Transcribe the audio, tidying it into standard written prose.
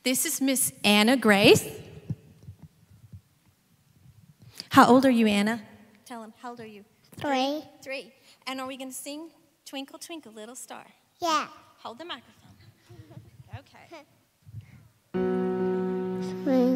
This is Miss Anna Grace. How old are you, Anna? Tell them, how old are you? 3. 3. And are we going to sing Twinkle, Twinkle, Little Star? Yeah. Hold the microphone. Okay.